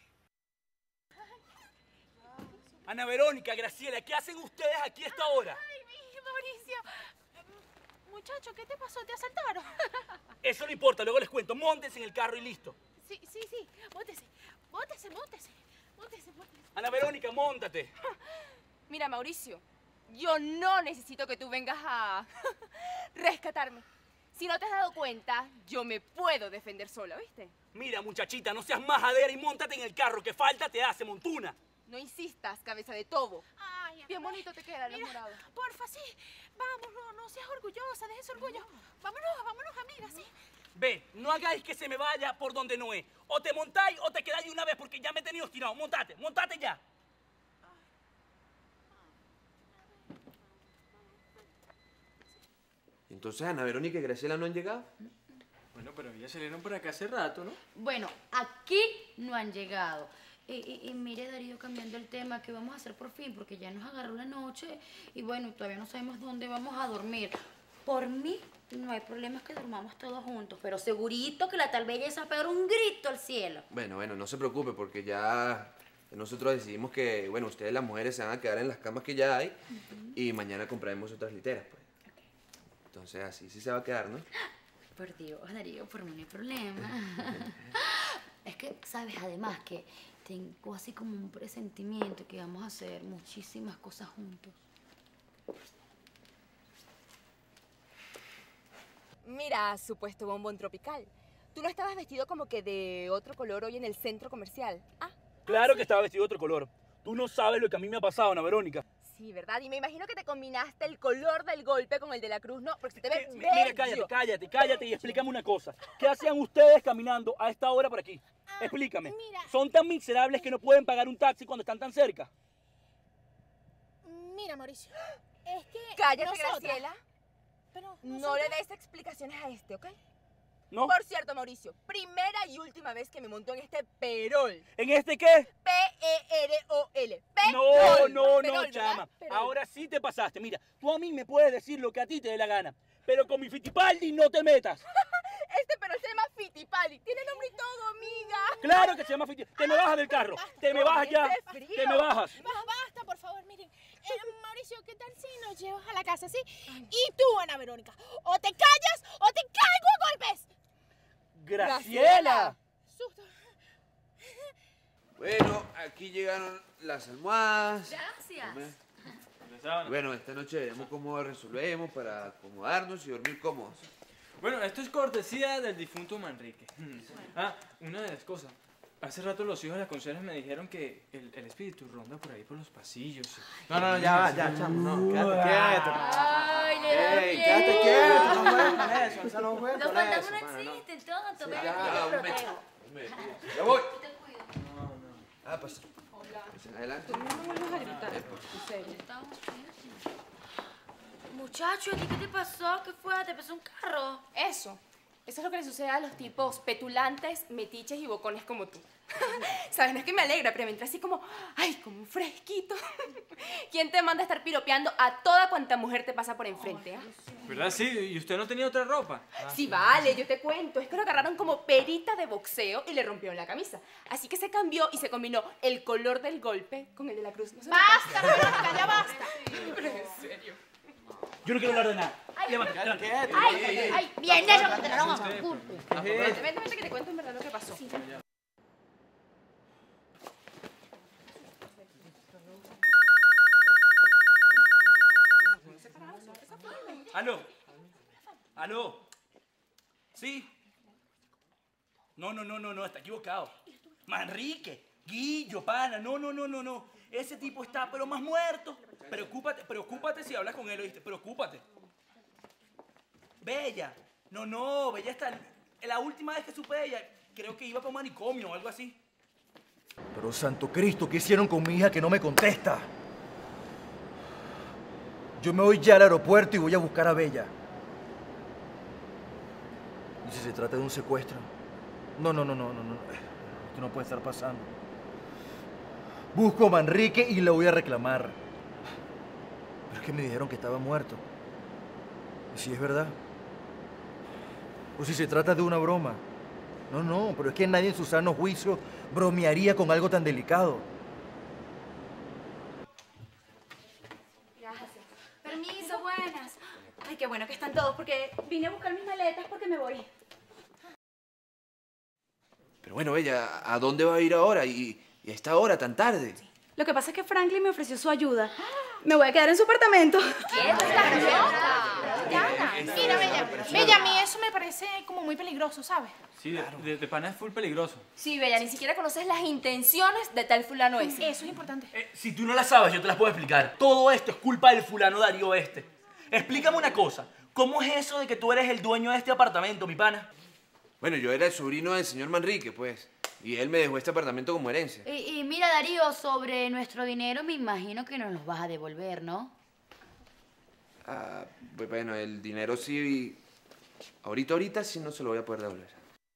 Ana Verónica, Graciela, ¿qué hacen ustedes aquí a esta hora? Ay, mi Mauricio. Muchacho, ¿qué te pasó? ¿Te asaltaron? Eso no importa, luego les cuento. Móntense en el carro y listo. Sí, sí, sí. Móntese. Móntese, móntese. Móntese, móntese. Ana Verónica, móntate. Mira, Mauricio, yo no necesito que tú vengas a rescatarme. Si no te has dado cuenta, yo me puedo defender sola, ¿viste? Mira, muchachita, no seas majadera y móntate en el carro, que falta te hace, montuna. No insistas, cabeza de tobo. Ay, bien bonito te queda el morado. Porfa, sí. Vamos, no, no seas orgullosa, deje ese orgullo. Vámonos, vámonos, amiga, sí. Ve, no hagáis que se me vaya por donde no es. O te montáis o te quedáis de una vez porque ya me he tenido estirado. Montate, montate ya. Entonces Ana Verónica y Graciela no han llegado. Bueno, pero ellas salieron por acá hace rato, ¿no? Bueno, aquí no han llegado. Y, y, y mire, Darío, cambiando el tema, ¿qué vamos a hacer por fin? Porque ya nos agarró la noche y bueno, todavía no sabemos dónde vamos a dormir. Por mí, no hay problema que durmamos todos juntos, pero segurito que la tal belleza va a pegar un grito al cielo. Bueno, bueno, no se preocupe porque ya nosotros decidimos que, bueno, ustedes las mujeres se van a quedar en las camas que ya hay y mañana compraremos otras literas, pues. Entonces así sí se va a quedar, ¿no? Por Dios, Darío, por mí no hay problema. Es que, ¿sabes? Además que tengo así como un presentimiento que vamos a hacer muchísimas cosas juntos. Mira, supuesto bombón tropical. ¿Tú no estabas vestido como que de otro color hoy en el centro comercial? Ah, Claro que estaba vestido de otro color. Tú no sabes lo que a mí me ha pasado, Ana Verónica. sí, ¿verdad? Y me imagino que te combinaste el color del golpe con el de la cruz, ¿no? Porque se te ve Mi- bello. Mira, cállate, cállate, cállate y explícame una cosa. ¿Qué hacían ustedes caminando a esta hora por aquí? Explícame. ¿Son tan miserables que no pueden pagar un taxi cuando están tan cerca? Mira, Mauricio, es que Cállate, nosotras- Graciela. Pero No nosotras- le des explicaciones a este, ¿ok? ¿No? Por cierto, Mauricio, primera y última vez que me montó en este perol. ¿En este qué? P E R O L. No, Perol. no, no, Perol, ¿verdad? chama. Perol. Ahora sí te pasaste. Mira, tú a mí me puedes decir lo que a ti te dé la gana, pero con mi Fittipaldi no te metas. Este perol se llama Fittipaldi. Tiene nombre y todo, amiga. Claro que se llama Fittipaldi. Te me bajas del carro. Te me bajas ya. Hace frío. Te me bajas. Ba- Basta, por favor, miren. Eh, Mauricio, ¿qué tal si nos llevas a la casa, sí? Y tú, Ana Verónica, o te callas o te caigo a golpes. Graciela. Susto. Bueno, aquí llegaron las almohadas. Gracias. Bueno, esta noche veremos cómo resolvemos para acomodarnos y dormir cómodos. Bueno, esto es cortesía del difunto Manrique. Ah, una de las cosas. Hace rato los hijos de las conserjes me dijeron que el, el espíritu ronda por ahí por los pasillos. No, no, no, ya va, ya, chamo, no, quédate quieto. Ay, le da Ey, bien. quédate quieto, no juegues con eso, eso no juegues Los con fantasmas eso, no pana, no. existen, tonto. Sí, ven, ya, yo un te momento, protejo. un momento. Ya voy. Yo te cuido. Ah, pasa. Pues adelante. No vuelvas a gritar. Epa. En serio. Muchacho, ¿a ti qué te pasó? ¿Qué fue? ¿Te pasó un carro? Eso. Eso es lo que le sucede a los tipos petulantes, metiches y bocones como tú. ¿Sabes? No es que me alegra, pero me entra así como, ay, como un fresquito. ¿Quién te manda a estar piropeando a toda cuanta mujer te pasa por enfrente, ah? ¿Verdad? Sí, ¿y usted no tenía otra ropa? Sí, vale, yo te cuento. Es que lo agarraron como perita de boxeo y le rompieron la camisa. Así que se cambió y se combinó el color del golpe con el de la cruz. ¿No se lo Basta, pasa? Verónica, ya basta. Pero en serio. Yo no quiero hablar de nada. Ay, levanta, levanta. Ay, ay, ay, bien hecho, que te lo vamos a Vente, vente, vente, que te cuento en verdad lo que pasó. ¿Aló? ¿Aló? ¿Sí? No, no, no, no, no, está equivocado. Manrique, Guillo, pana, no, no, no, no, no. Ese tipo está, pero más muerto. Preocúpate, preocúpate si hablas con él, ¿oíste? Preocúpate. Bella. No, no, Bella está... La última vez que supe de ella, creo que iba para un manicomio o algo así. Pero santo Cristo, ¿qué hicieron con mi hija que no me contesta? Yo me voy ya al aeropuerto y voy a buscar a Bella. ¿Y si se trata de un secuestro? No, no, no, no, no, no. Esto no puede estar pasando. Busco a Manrique y le voy a reclamar. Pero es que me dijeron que estaba muerto. ¿Y si es verdad? O si se trata de una broma. No, no, pero es que nadie en su sano juicio bromearía con algo tan delicado. Gracias. Permiso, buenas. Ay, qué bueno que están todos, porque vine a buscar mis maletas porque me voy. Pero bueno, Bella, ¿a dónde va a ir ahora? Y, y a esta hora tan tarde. Lo que pasa es que Franklin me ofreció su ayuda. Me voy a quedar en su apartamento. ¿Qué? ¿Tú estás loca? Mira, Bella, Bella, a mí eso me parece como muy peligroso, ¿sabes? Sí, de, de, de pana es full peligroso. Sí, Bella, ni siquiera conoces las intenciones de tal fulano ese. Eso es importante. Eh, si tú no las sabes, yo te las puedo explicar. Todo esto es culpa del fulano Darío este. Explícame una cosa. ¿Cómo es eso de que tú eres el dueño de este apartamento, mi pana? Bueno, yo era el sobrino del señor Manrique, pues. Y él me dejó este apartamento como herencia. Y, y mira, Darío, sobre nuestro dinero me imagino que nos los vas a devolver, ¿no? Ah, pues bueno, el dinero sí... Ahorita, ahorita sí no se lo voy a poder devolver.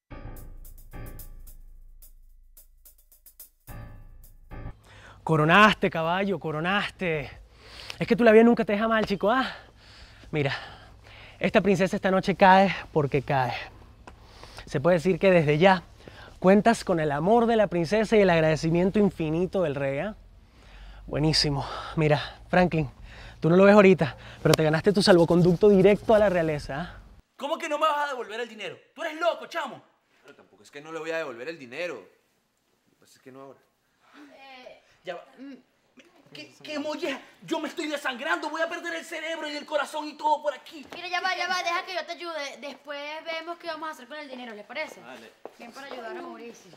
Coronaste, caballo, coronaste. Es que tu la vida nunca te deja mal, chico, ¿ah? Mira, esta princesa esta noche cae porque cae. Se puede decir que desde ya cuentas con el amor de la princesa y el agradecimiento infinito del rey, ¿eh? Buenísimo. Mira, Franklin, tú no lo ves ahorita, pero te ganaste tu salvoconducto directo a la realeza, ¿eh? ¿Cómo que no me vas a devolver el dinero? Tú eres loco, chamo. Pero tampoco es que no le voy a devolver el dinero. Lo que pasa es que no ahora. Ya va. ¿Qué, qué molleja? Yo me estoy desangrando, voy a perder el cerebro y el corazón y todo por aquí. Mira, ya va, ya va, deja que yo te ayude. Después vemos qué vamos a hacer con el dinero, ¿les parece? Vale. Bien para ayudar a Mauricio.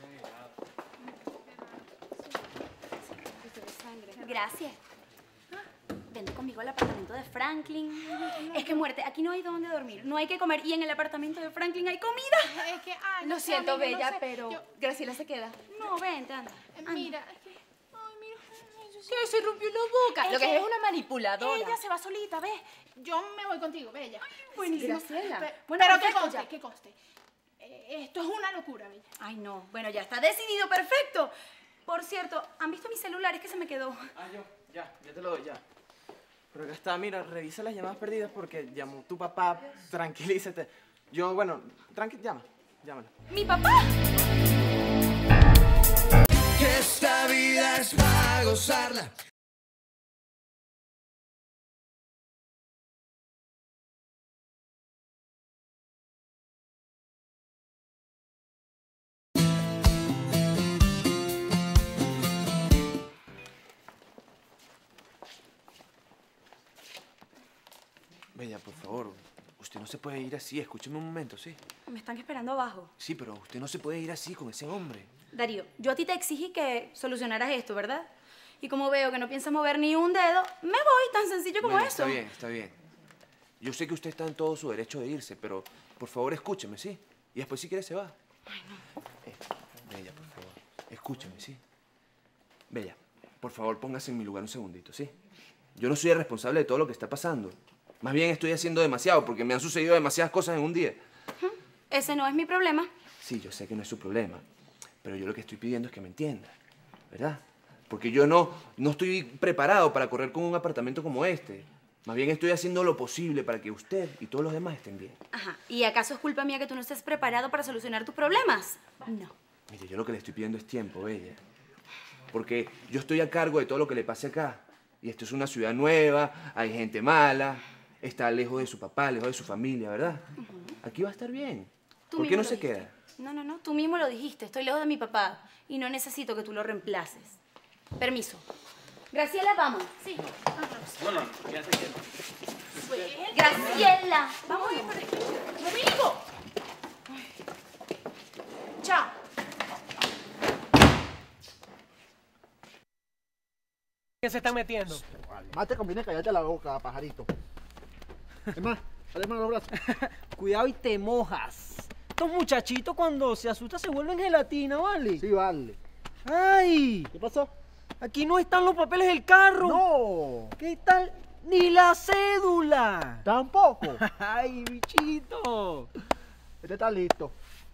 Gracias. Vente conmigo al apartamento de Franklin. Es que muerte, aquí no hay dónde dormir, no hay que comer. Y en el apartamento de Franklin hay comida. Es que, ay, Lo no sé, siento, amiga, no Bella, sé. pero Yo- Graciela se queda. No, vente, anda. Eh, Mira, es que... Ay, mira. ay, yo sé- Que se rompió la boca. Lo que es una manipuladora. Ella se va solita, ¿ves? Yo me voy contigo, Bella. buenísimo. Graciela. Pe- Bueno, pero que perfecto, conste, ya. que conste. Eh, esto es una locura, Bella. Ay, no. Bueno, ya está decidido, perfecto. Por cierto, ¿han visto mis celulares que se me quedó? Ah, yo, ya, ya te lo doy, ya. Pero acá está, mira, revisa las llamadas perdidas porque llamó tu papá, tranquilízate. Yo, bueno, tranqui, llama, llámalo. ¡Mi papá! Que esta vida es para gozarla. Bella, por favor, usted no se puede ir así. Escúcheme un momento, ¿sí? Me están esperando abajo. Sí, pero usted no se puede ir así con ese hombre. Darío, yo a ti te exigí que solucionaras esto, ¿verdad? Y como veo que no piensas mover ni un dedo, me voy, tan sencillo como Bueno, eso. está bien, está bien. Yo sé que usted está en todo su derecho de irse, pero por favor escúcheme, ¿sí? Y después si quiere se va. Eh, Bella, por favor, escúcheme, ¿sí? Bella, por favor póngase en mi lugar un segundito, ¿sí? Yo no soy el responsable de todo lo que está pasando. Más bien estoy haciendo demasiado porque me han sucedido demasiadas cosas en un día. Ese no es mi problema. Sí, yo sé que no es su problema, pero yo lo que estoy pidiendo es que me entienda, ¿verdad? Porque yo no, no estoy preparado para correr con un apartamento como este. Más bien estoy haciendo lo posible para que usted y todos los demás estén bien. Ajá. ¿Y acaso es culpa mía que tú no estés preparado para solucionar tus problemas? No. Mire, yo lo que le estoy pidiendo es tiempo, Bella. Porque yo estoy a cargo de todo lo que le pase acá. Y esto es una ciudad nueva, hay gente mala. está lejos de su papá, lejos de su familia, ¿verdad? Aquí va a estar bien. ¿Por qué no se queda? No, no, no, tú mismo lo dijiste. Estoy lejos de mi papá y no necesito que tú lo reemplaces. Permiso. Graciela, vamos. Sí. No, no, quédate quieto. Graciela. Vamos a ir por aquí. ¡Domingo! Chao. ¿Qué se están metiendo? Más te conviene callarte la boca, pajarito. Es más, dale los brazos. Cuidado y te mojas. Estos muchachitos cuando se asustan se vuelven gelatina, ¿vale? Sí, vale. ¡Ay! ¿Qué pasó? Aquí no están los papeles del carro. No. ¿Qué tal? Ni la cédula. Tampoco. ¡Ay, bichito! Este está listo.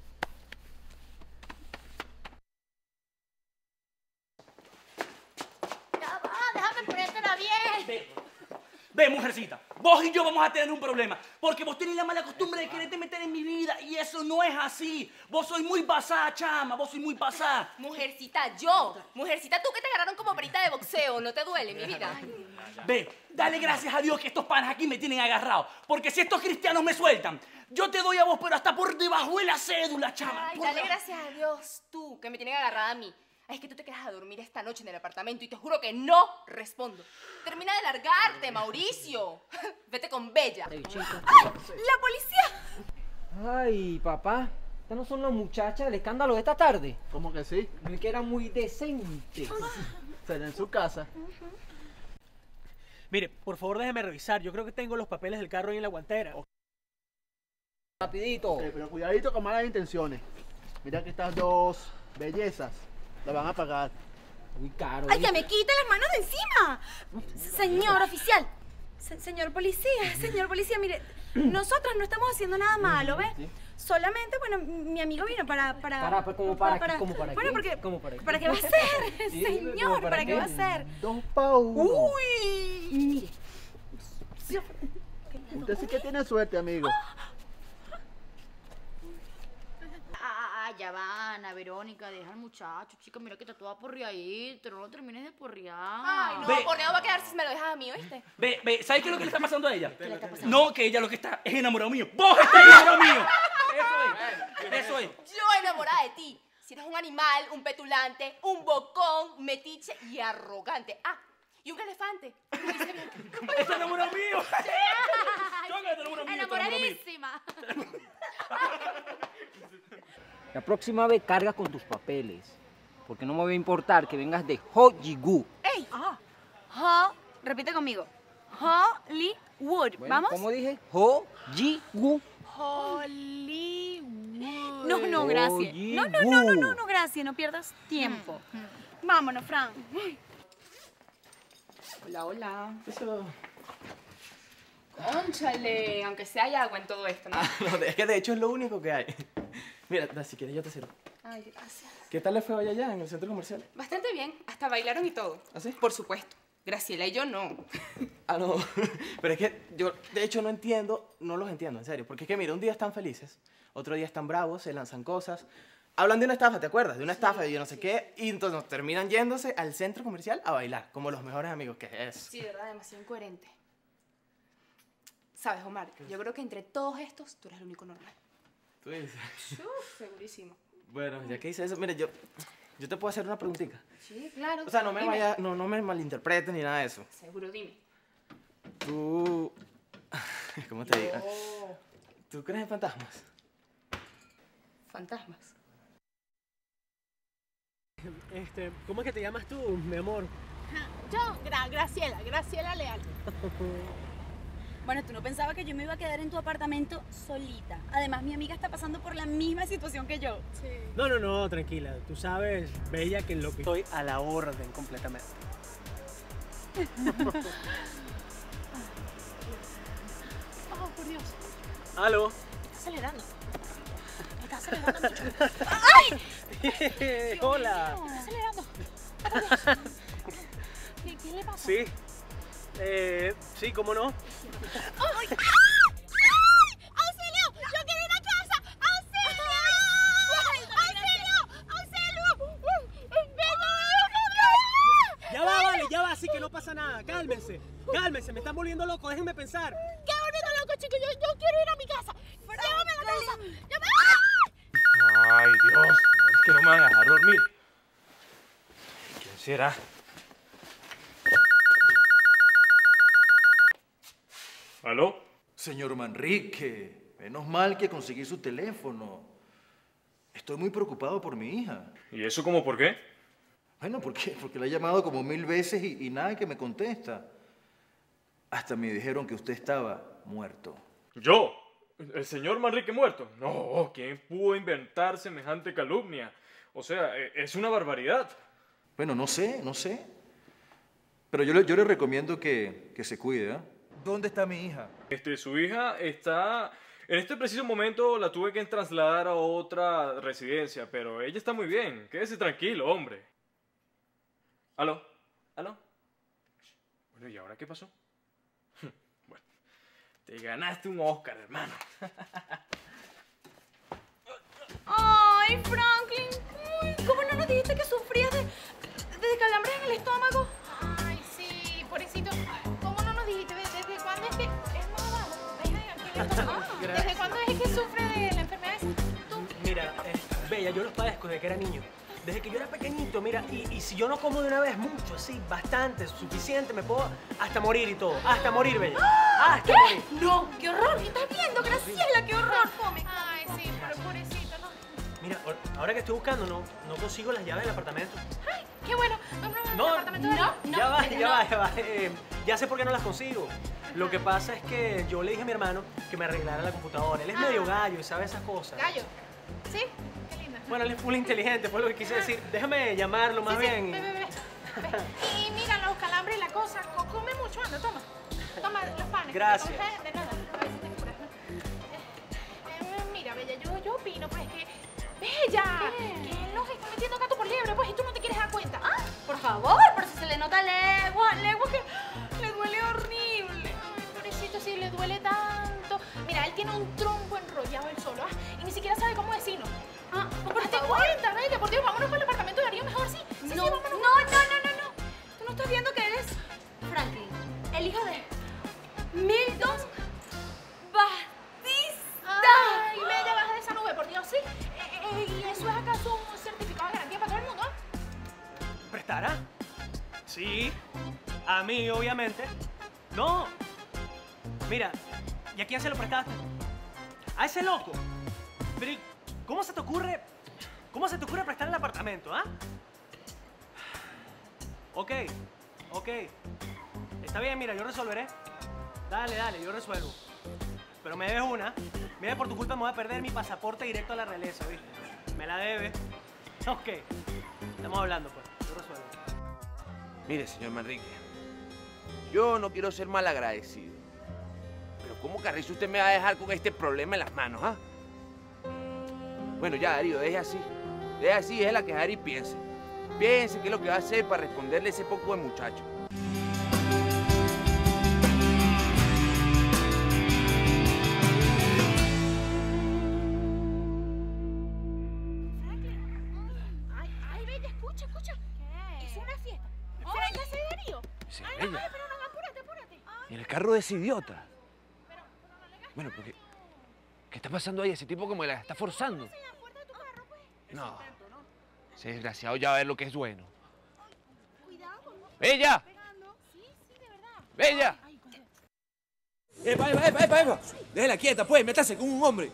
Ya va, déjame ponértela bien. Ve, ve, mujercita, vos y yo vamos a tener un problema, porque vos tenés la mala costumbre de quererte meter en mi vida y eso no es así. Vos sois muy pasada, chama, vos sois muy pasada. Mujercita, yo. Mujercita, tú que te agarraron como perita de boxeo. ¿No te duele, mi vida? Ve, dale gracias a Dios que estos panas aquí me tienen agarrado, porque si estos cristianos me sueltan, yo te doy a vos, pero hasta por debajo de la cédula, chama. Ay, Por dale debajo. gracias a Dios, tú, que me tienen agarrada a mí. Ay, es que tú te quedas a dormir esta noche en el apartamento y te juro que no respondo. Termina de largarte, Mauricio. Vete con Bella. ¡Ay! ¡La policía! Ay, papá. ¿Estas no son las muchachas del escándalo de esta tarde? ¿Cómo que sí? No es que era muy decente. Será en su casa. Mire, por favor déjeme revisar. Yo creo que tengo los papeles del carro ahí en la guantera. Rapidito. Eh, pero cuidadito con malas intenciones. Mira que estas dos bellezas la van a pagar. Muy caro. ¡Ay, que me quite las manos de encima! Señor oficial. Se- señor policía, señor policía, mire, nosotros no estamos haciendo nada malo, ¿ves? Sí. Solamente, bueno, mi amigo vino para... ¿Para, Para, pues, ¿como para qué? ¿Como para Bueno, qué? porque... ¿Cómo para qué? ¿Para qué va a ser, Sí, señor? ¿como ¿Para, para qué qué? va a ser? Dos pa' uno. ¡Uy! Mire. Usted sí que tiene suerte, amigo. Ah, ya va, Ana Verónica, deja al muchacho, chica, mira que está toda porriadita, no lo termines de porrear. Ay, no, Ve. porreado va a quedar si me lo dejas a mí, ¿oíste? Ve, ve, ¿sabes qué es lo que le está pasando a ella? ¿Qué le está pasando? No, que ella lo que está es enamorado mío. ¡Vos estás enamorado mío! Eso es, eso es. Yo enamorada de ti. Si eres un animal, un petulante, un bocón, metiche y arrogante. Ah, y un elefante. ¡Está enamorado mío! Choca, está enamorado mío, está enamorado mío. Enamoradísima. La próxima vez cargas con tus papeles. Porque no me va a importar que vengas de Hollywood. ¡Ey! Ho, repite conmigo. Hollywood. Bueno, ¿Vamos? ¿cómo dije? Hollywood. Hollywood. No, no, gracias. No, no, no, no, no, no, gracias. No pierdas tiempo. Vámonos, Fran. Hola, hola. Eso. Cónchale, aunque sea hay agua en todo esto, ¿no? Ah, no, es que de hecho es lo único que hay. Mira, da, si quieres yo te sirvo. Ay, gracias. ¿Qué tal le fue hoy allá en el centro comercial? Bastante bien, hasta bailaron y todo. ¿Así? Por supuesto. Graciela y yo no. Ah, no. Pero es que yo, de hecho, no entiendo, no los entiendo, en serio. Porque es que, mira, un día están felices, otro día están bravos, se lanzan cosas. Hablan de una estafa, ¿te acuerdas? De una estafa, de yo no sé qué. Y entonces terminan yéndose al centro comercial a bailar, como los mejores amigos que es. Sí, de verdad, demasiado incoherente. Sabes, Omar, yo creo que entre todos estos tú eres el único normal. Tú dices. Uf, segurísimo. Bueno, ya que hice eso, mira, yo, yo te puedo hacer una preguntita. Sí, claro. O sea, no me Dime. vaya, no, no me malinterpretes ni nada de eso. Seguro, dime. Tú... ¿Cómo te digo? Oh, ¿Tú crees en fantasmas? fantasmas. Este, ¿cómo es que te llamas tú, mi amor? Yo, Gra- Graciela, Graciela Leal. Bueno, tú no pensabas que yo me iba a quedar en tu apartamento solita. Además, mi amiga está pasando por la misma situación que yo. No, no, no, tranquila. Tú sabes, Bella, que en lo que estoy a la orden completamente. Oh, por Dios. ¿Aló? Está acelerando. Está acelerando mucho. ¡Ay! Hola. Está acelerando. Oh, por Dios. ¿Qué, ¿Qué le pasa? Sí. Eh, sí, ¿cómo no? ¡Ay! ¡Ay! ¡Auxilio! ¡Yo quiero una casa! ¡Auxilio! ¡Auxilio! ¡Auxilio! Ya va, vale, ya va, así que no pasa nada. Cálmense, cálmense, me están volviendo loco, déjenme pensar. ¡Qué chicos, yo, yo quiero ir a mi casa. Llévame a la casa. Llévame. Ay, Dios, es que no me van a dejar dormir. ¿Quién será? ¿Aló? Señor Manrique, menos mal que conseguí su teléfono. Estoy muy preocupado por mi hija. ¿Y eso cómo por qué? Bueno, ¿por qué? Porque la he llamado como mil veces y, y nada que me contesta. Hasta me dijeron que usted estaba muerto. ¿Yo? ¿El señor Manrique muerto? No, ¿quién pudo inventar semejante calumnia? O sea, es una barbaridad. Bueno, no sé, no sé. Pero yo le, yo le recomiendo que, que se cuide, ¿eh? ¿Dónde está mi hija? Este, su hija está... En este preciso momento la tuve que trasladar a otra residencia, pero ella está muy bien. Quédese tranquilo, hombre. ¿Aló? ¿Aló? Bueno, ¿y ahora qué pasó? Bueno, te ganaste un Oscar, hermano. Ay, Franklin, uy, ¿cómo no nos dijiste que sufrías de, de calambres en el estómago? Ay, sí, pobrecito. ¿Cómo no nos dijiste? ¿Desde cuándo es que...? Es más, vamos, deja aquí el estómago. ¿Desde cuándo es que sufre de la enfermedad esa? ¿Tú? Mira, eh, Bella, yo los padezco desde que era niño. Desde que yo era pequeñito, mira, y, y si yo no como de una vez mucho, así, bastante, suficiente, me puedo hasta morir y todo. Hasta morir, Bella. Hasta ¿Qué? morir. No, qué horror. ¿Qué estás viendo, Graciela? Qué horror. Come. Ay, sí, pero pobrecito, ¿no? Mira, ahora que estoy buscando, no, no consigo las llaves del apartamento. Ay, qué bueno. Vámonos al No, apartamento de no, no, ya va, no. ya va, ya va. Eh, ya sé por qué no las consigo. Lo que pasa es que yo le dije a mi hermano que me arreglara la computadora. Él es medio gallo y sabe esas cosas. Gallo. ¿Sí? Qué linda. Bueno, él es full inteligente, fue lo que quise decir. Déjame llamarlo más Sí, sí, bien. ve, ve, ve, ve. Y mira los calambres y la cosa. Co- Come mucho, anda, toma. Toma los panes. Gracias. Toma, de nada. A ver si te curas, ¿no? Eh, eh, mira, Bella, yo, yo opino, pues, que... ¡Bella! Que él nos está metiendo gato por liebre, pues, y tú no te quieres dar cuenta. Ah, por favor, por si se le nota legua, legua que le duele horrible. Ay, pobrecito, si le duele tanto. Mira, él tiene un tronco enrollado él solo, ¿ah? Y ni siquiera sabe cómo decirnos. Ah, por Date favor. cuenta, Bella, por Dios, vámonos para el apartamento de Darío mejor, ¿sí? Sí, No, sí, no, vámonos. no, no, no, no. Tú no estás viendo que eres Franklin, el hijo de Milton Batista. Ay, Bella, baja de esa nube, por Dios, ¿sí? Eh, eh, ¿Y eso es acaso un certificado de garantía para todo el mundo, ah? ¿Prestará? Sí. A mí, obviamente. No. Mira, ¿y a quién se lo prestaste? A ese loco. Pero, ¿y ¿cómo se te ocurre? ¿Cómo se te ocurre prestar el apartamento, ah? Ok, ok. Está bien, mira, yo resolveré. Dale, dale, yo resuelvo. Pero me debes una. Mira, por tu culpa me voy a perder mi pasaporte directo a la realeza, ¿viste? Me la debes. Ok. Estamos hablando, pues. Yo resuelvo. Mire, señor Manrique, yo no quiero ser mal agradecido, pero ¿cómo carrizo usted me va a dejar con este problema en las manos, ah? Bueno, ya, Darío, deje así. Deje así, déjela quejar y piense. Piense qué es lo que va a hacer para responderle a ese poco de muchacho. Ay, ay, Bella, escucha, escucha. ¿Qué? Es una fiesta. ¿Será en casa de Darío? Sí, Ay, no, Bella. ay, pero no, apúrate, apúrate. ¿Y en el carro de ese idiota? Bueno, porque... ¿Qué está pasando ahí? Ese tipo como la está forzando. No. Ese desgraciado ya va a ver lo que es bueno. ¡Bella! ¡Bella! ¡Epa, epa, epa, epa, epa! Déjela quieta, pues, métase con un hombre.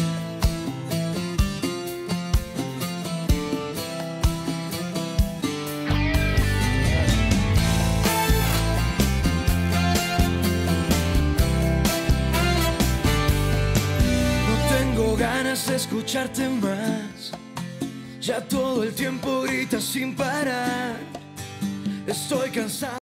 No tengo ganas de escucharte más. Ya todo el tiempo gritas sin parar. Estoy cansado.